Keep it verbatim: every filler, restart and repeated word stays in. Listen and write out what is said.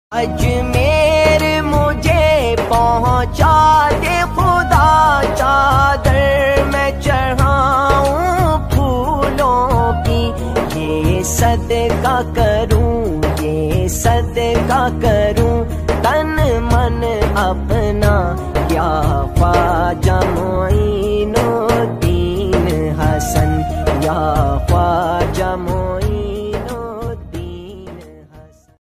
अजमेर मुझे पहुँचा दे खुदा, चादर मैं चढ़ाऊं फूलों की। ये सदका करूं, ये सदका करूं, तन मन अपना क्या ख्वाजा